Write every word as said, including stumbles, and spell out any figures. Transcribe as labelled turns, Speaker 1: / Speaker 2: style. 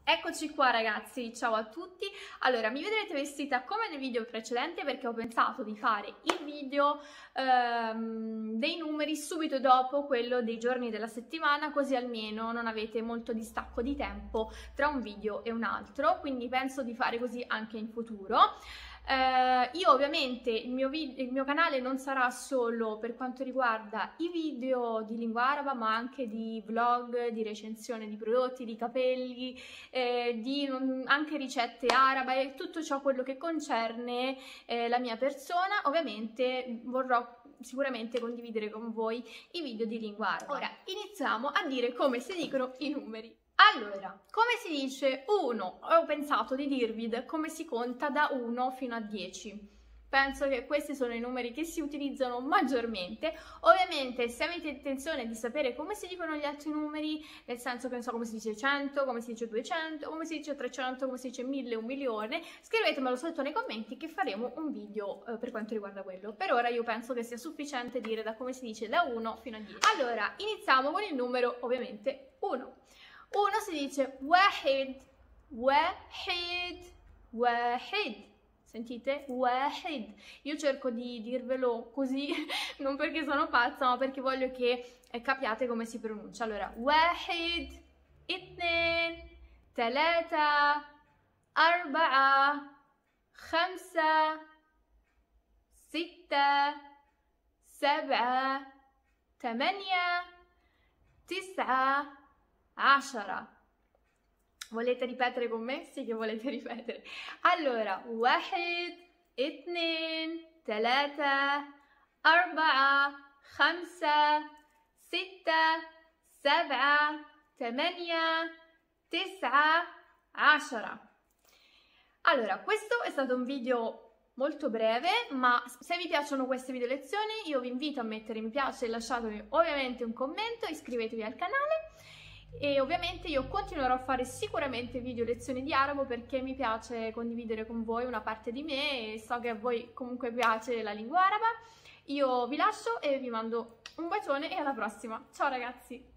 Speaker 1: Eccoci qua ragazzi, ciao a tutti. Allora, mi vedrete vestita come nel video precedente perché ho pensato di fare il video ehm, dei numeri subito dopo quello dei giorni della settimana, così almeno non avete molto distacco di tempo tra un video e un altro, quindi penso di fare così anche in futuro. Eh, io ovviamente il mio, il mio canale non sarà solo per quanto riguarda i video di lingua araba, ma anche di vlog, di recensione di prodotti, di capelli, eh, di um, anche ricette arabe e tutto ciò quello che concerne eh, la mia persona. Ovviamente vorrò sicuramente condividere con voi i video di lingua araba. Ora iniziamo a dire come si dicono i numeri. Allora, come si dice uno? Ho pensato di dirvi come si conta da uno fino a dieci. Penso che questi sono i numeri che si utilizzano maggiormente. Ovviamente, se avete intenzione di sapere come si dicono gli altri numeri, nel senso che non so come si dice cento, come si dice duecento, come si dice trecento, come si dice mille, un milione, scrivetemelo sotto nei commenti che faremo un video eh, per quanto riguarda quello. Per ora io penso che sia sufficiente dire da come si dice da uno fino a dieci. Allora, iniziamo con il numero, ovviamente, uno. uno si dice wahid, wahid, wahid. Sentite? Wahid. Io cerco di dirvelo così, non perché sono pazza, ma perché voglio che eh, capiate come si pronuncia. Allora, wahid, ithnain, thalatha, arba'a, khamsa, sitta, sab'a, thamania, tis'a, ashara. Volete ripetere con me? Sì che volete ripetere. Allora, واحد اثنين ثلاثة أربعة خمسة ستة سبعة ثمانية تسعة عشرة. Allora, questo è stato un video molto breve, ma se vi piacciono queste video lezioni io vi invito a mettere mi piace e lasciatemi ovviamente un commento, iscrivetevi al canale. E ovviamente io continuerò a fare sicuramente video lezioni di arabo perché mi piace condividere con voi una parte di me e so che a voi comunque piace la lingua araba. Io vi lascio e vi mando un bacione e alla prossima. Ciao ragazzi!